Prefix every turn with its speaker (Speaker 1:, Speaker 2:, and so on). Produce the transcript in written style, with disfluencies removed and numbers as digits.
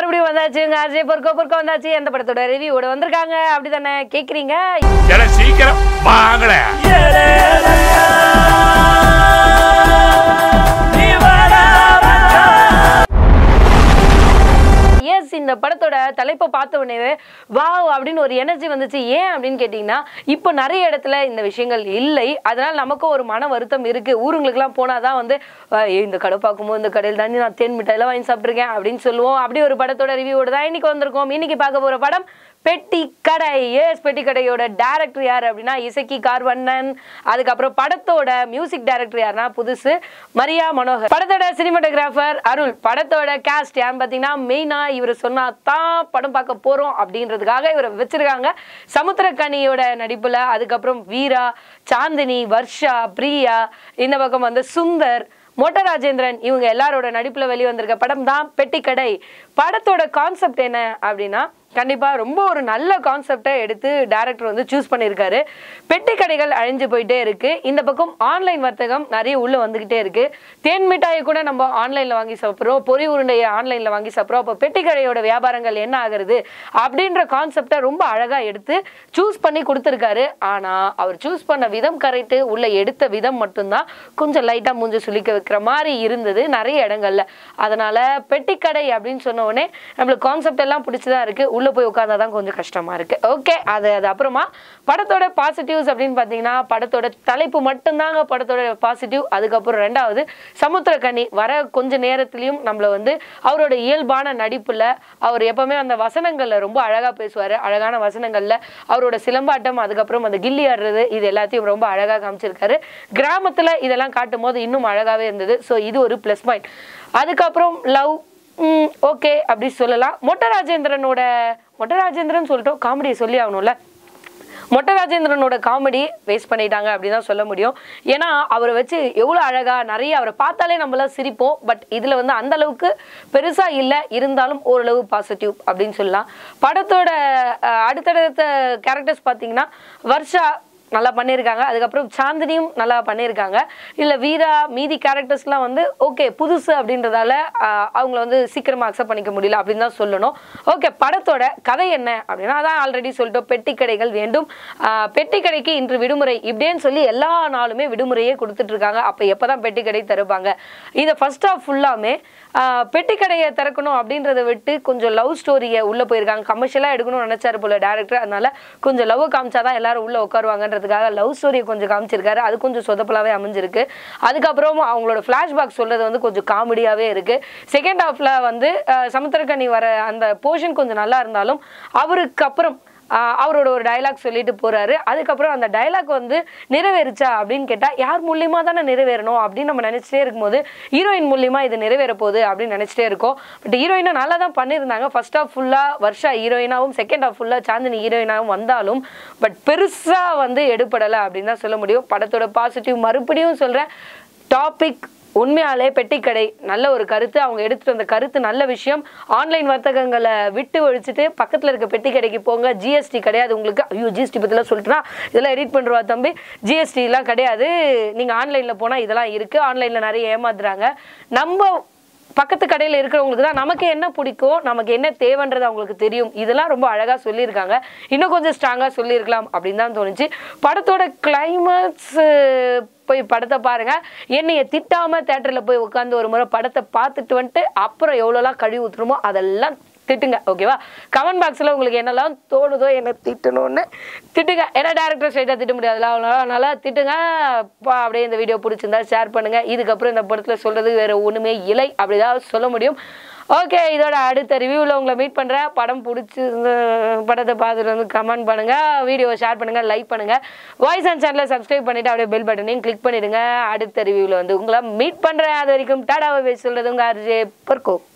Speaker 1: மறுபடியும் வந்தாச்சுங்க. அஜய் பொறுக்க வந்தாச்சு. எந்த படத்தோட ரிவ்யூவோட வந்திருக்காங்க அப்படிதானே கேக்குறீங்க?
Speaker 2: சீக்கிரம் வாங்கல.
Speaker 1: இந்த படத்தோட தலைப்பை பார்த்த உடனே வாவ் அப்படின்னு ஒரு எனர்ஜி வந்துச்சு. ஏன் அப்படின்னு கேட்டீங்கன்னா, இப்போ நிறைய இடத்துல இந்த விஷயங்கள் இல்லை. அதனால நமக்கும் ஒரு மன வருத்தம் இருக்கு. ஊருங்களுக்குலாம் போனாதான் வந்து இந்த கடை பார்க்கும்போது இந்த கடையில் தாண்டி நான் தேன் மிட்டாயெல்லாம் வாங்கி சாப்பிட்ருக்கேன் அப்படின்னு சொல்லுவோம். அப்படி ஒரு படத்தோட ரிவ்யூவோட தான் இன்னைக்கு வந்திருக்கோம். இன்னைக்கு பார்க்க போற படம் பெட்டிக்கடை. எஸ், பெட்டிக்கடையோட டைரக்டர் யார் அப்படின்னா இசக்கி கார்வண்ணன். அதுக்கப்புறம் படத்தோட மியூசிக் டைரக்டர் யாருன்னா புதுசு மரியா மனோகர். படத்தோட சினிமாட்டோகிராஃபர் அருள். படத்தோட கேஸ்ட் யாருன்னு பார்த்தீங்கன்னா மெயினா இவர் சொன்னா தான் படம் பார்க்க போறோம் அப்படின்றதுக்காக இவரை வச்சிருக்காங்க. சமுத்திரக்கனியோட நடிப்புல அதுக்கப்புறம் வீரா, சாந்தினி, வர்ஷா, பிரியா, இந்த பக்கம் வந்து சுந்தர், மோட்ட ராஜேந்திரன், இவங்க எல்லாரோட நடிப்புல வெளிவந்திருக்க படம் தான் பெட்டிக்கடை. படத்தோட கான்செப்ட் என்ன அப்படின்னா, கண்டிப்பா ரொம்ப ஒரு நல்ல கான்செப்டை எடுத்து டைரக்டர் வந்து சூஸ் பண்ணியிருக்காரு. பெட்டி கடைகள் அழிஞ்சு போயிட்டே இருக்கு. இந்த பக்கம் ஆன்லைன் வர்த்தகம் நிறைய உள்ள வந்துகிட்டே இருக்கு. தேன் மிட்டாயை கூட நம்ம ஆன்லைன்ல வாங்கி சாப்பிட்றோம், பொறி உருண்டையை ஆன்லைன்ல வாங்கி சாப்பிட்றோம். அப்போ பெட்டி கடையோட வியாபாரங்கள் என்ன ஆகுறது அப்படின்ற கான்செப்டை ரொம்ப அழகா எடுத்து சூஸ் பண்ணி கொடுத்துருக்காரு. ஆனா அவர் சூஸ் பண்ண விதம் கரெக்டு, உள்ள எடுத்த விதம் மட்டும்தான் கொஞ்சம் லைட்டா மூஞ்சி சுளிக்க வைக்கிற மாதிரி இருந்தது நிறைய இடங்கள்ல. அதனால பெட்டிக்கடை அப்படின்னு சொன்ன உடனே நம்மளுக்கு கான்செப்ட் எல்லாம் பிடிச்சதா இருக்கு, உள்ள போய் உட்கார்ந்தாதான் கொஞ்சம் கஷ்டமா இருக்கு. ஓகே, அது அப்புறமா படத்தோட பாசிட்டிவ்ஸ் அப்படின்னு பாத்தீங்கன்னா, படத்தோட தலைப்பு மட்டும்தாங்க படத்தோட பாசிட்டிவ். அதுக்கப்புறம் ரெண்டாவது சமுத்திரக்கனி வர கொஞ்ச நேரத்திலையும் நம்மள வந்து அவரோட இயல்பான நடிப்புல அவர் எப்பவுமே அந்த வசனங்கள்ல ரொம்ப அழகா பேசுவாரு. அழகான வசனங்கள்ல அவரோட சிலம்பாட்டம், அதுக்கப்புறம் அந்த கில்லி ஆடுறது, இது எல்லாத்தையும் ரொம்ப அழகா காமிச்சிருக்காரு. கிராமத்துல இதெல்லாம் காட்டும் போது இன்னும் அழகாவே இருந்தது. ஸோ இது ஒரு பிளஸ் பாயிண்ட். அதுக்கப்புறம் லவ் ஓகே அப்படி சொல்லலாம். மோட்ட ராஜேந்திரன் சொல்லிட்டோம், காமெடியை சொல்லி ஆகணும்ல. மொட்ட ராஜேந்திரனோட காமெடி வேஸ்ட் பண்ணிட்டாங்க அப்படிதான் சொல்ல முடியும். ஏன்னா அவரை வச்சு எவ்வளோ அழகா நிறைய அவரை பார்த்தாலே நம்மளாம் சிரிப்போம். பட் இதில் வந்து அந்த அளவுக்கு பெருசாக இல்லை, இருந்தாலும் ஓரளவு பாசிட்டிவ் அப்படின்னு சொல்லலாம். படத்தோட அடுத்தடுத்த கேரக்டர்ஸ் பார்த்தீங்கன்னா வர்ஷா நல்லா பண்ணியிருக்காங்க, அதுக்கப்புறம் சாந்தினியும் நல்லா பண்ணியிருக்காங்க. இல்லை வீரா, மீதி கேரக்டர்ஸ்லாம் வந்து ஓகே புதுசு அப்படின்றதால அவங்கள வந்து சீக்கிரமாக அக்செப்ட் பண்ணிக்க முடியல அப்படின்னு தான் சொல்லணும். ஓகே, படத்தோட கதை என்ன அப்படின்னா, அதான் ஆல்ரெடி சொல்லிட்டோம், பெட்டி கடைகள் வேண்டும், பெட்டி கடைக்கு இன்று விடுமுறை இப்படின்னு சொல்லி எல்லா நாளுமே விடுமுறையே கொடுத்துட்டு இருக்காங்க. அப்போ எப்போதான் பெட்டி கடை தருவாங்க? இதை ஃபர்ஸ்ட் ஆஃப் ஃபுல்லாமே பெட்டி கடையை திறக்கணும் அப்படின்றத விட்டு கொஞ்சம் லவ் ஸ்டோரியை உள்ள போயிருக்காங்க. கமர்ஷியலாக எடுக்கணும்னு நினைச்சாரு போல டேரக்டர். அதனால கொஞ்சம் லவ் காமிச்சாதான் எல்லாரும் உள்ள உட்காருவாங்கன்றதுக்காக லவ் ஸ்டோரியை கொஞ்சம் காமிச்சிருக்காரு. அது கொஞ்சம் சொதப்பலாவே அமைஞ்சிருக்கு. அதுக்கப்புறம் அவங்களோட ஃபிளாஷ்பேக் சொல்றது வந்து கொஞ்சம் காமெடியாவே இருக்கு. செகண்ட் ஹாஃப்ல வந்து சமுத்திரக்கனி வர அந்த போர்ஷன் கொஞ்சம் நல்லா இருந்தாலும் அவருக்கு அப்புறம் அவரோட ஒரு டைலாக் சொல்லிட்டு போறாரு. அதுக்கப்புறம் அந்த டைலாக் வந்து நிறைவேறுச்சா அப்படின்னு கேட்டா, யார் மூலியமா தானே நிறைவேறணும் அப்படின்னு நம்ம நினைச்சிட்டே இருக்கும்போது ஹீரோயின் மூலியமா இது நிறைவேற போகுது அப்படின்னு நினைச்சிட்டே இருக்கோம். பட் ஹீரோயினா நல்லா தான் பண்ணியிருந்தாங்க. ஃபர்ஸ்ட் ஹாஃப் ஃபுல்லா வர்ஷா ஹீரோயினாவும், செகண்ட் ஹாஃப் ஃபுல்லா சாந்தினி ஹீரோயினாவும் வந்தாலும் பட் பெருசா வந்து எடுப்படலை அப்படின்னு தான் சொல்ல முடியும். படத்தோட பாசிட்டிவ் மறுபடியும் சொல்றேன், டாபிக் உண்மையாலே பெட்டிக்கடை நல்ல ஒரு கருத்து. அவங்க எடுத்துட்டு வந்த கருத்து நல்ல விஷயம். ஆன்லைன் வர்த்தகங்களை விட்டு ஒழிச்சுட்டு பக்கத்தில் இருக்க பெட்டி கடைக்கு போங்க. ஜிஎஸ்டி கிடையாது உங்களுக்கு. ஐயோ, ஜிஎஸ்டி பற்றிலாம் சொல்லிட்டுனா இதெல்லாம் எடிட் பண்ணுறவா தம்பி, ஜிஎஸ்டிலாம் கிடையாது. நீங்கள் ஆன்லைனில் போனால் இதெல்லாம் இருக்குது. ஆன்லைனில் நிறைய ஏமாத்துறாங்க. நம்ம பக்கத்து கடையில் இருக்கிறவங்களுக்கு தான் நமக்கு என்ன பிடிக்கும், நமக்கு என்ன தேவைன்றது அவங்களுக்கு தெரியும். இதெல்லாம் ரொம்ப அழகாக சொல்லியிருக்காங்க. இன்னும் கொஞ்சம் ஸ்ட்ராங்காக சொல்லியிருக்கலாம் அப்படின்னு தான் தோணுச்சு. படத்தோட கிளைமேக்ஸ் போய் படத்தை பாருங்க. என்னைய திட்டாம தியேட்டர்ல போய் உட்காந்து ஒரு முறை படத்தை பார்த்துட்டு வந்துட்டு அப்புறம் எவ்வளோலாம் கழுவி ஊத்துறமோ அதெல்லாம் திட்டுங்க. ஓகேவா? கமெண்ட் பாக்ஸில் உங்களுக்கு என்னெல்லாம் தோணுதோ என்ன திட்டணும்னு திட்டுங்க. ஏன்னா டேரக்டர் ஸ்ட்ரைட்டாக திட்ட முடியாதுல்ல, அதனால திட்டுங்க. அப்படியே இந்த வீடியோ பிடிச்சிருந்தா ஷேர் பண்ணுங்க. இதுக்கப்புறம் இந்த படத்தில் சொல்றதுக்கு வேற ஒன்றுமே இல்லை அப்படிதான் சொல்ல முடியும். ஓகே, இதோட அடுத்த ரிவ்யூவில் உங்களை மீட் பண்ணுறேன். படம் பிடிச்சி படத்தை பார்த்துட்டு வந்து கமெண்ட் பண்ணுங்கள், வீடியோவை ஷேர் பண்ணுங்கள், லைக் பண்ணுங்கள். வாய்ஸ் அண்ட் சேனலை சப்ஸ்கிரைப் பண்ணிவிட்டு அப்படியே பெல் பட்டனையும் கிளிக் பண்ணிவிடுங்க. அடுத்த ரிவ்யூவில் வந்து உங்களை மீட் பண்ணுறேன். அது வரைக்கும் டாடாவை சொல்கிறது உங்கள் அர்ஜே பொற்கோ.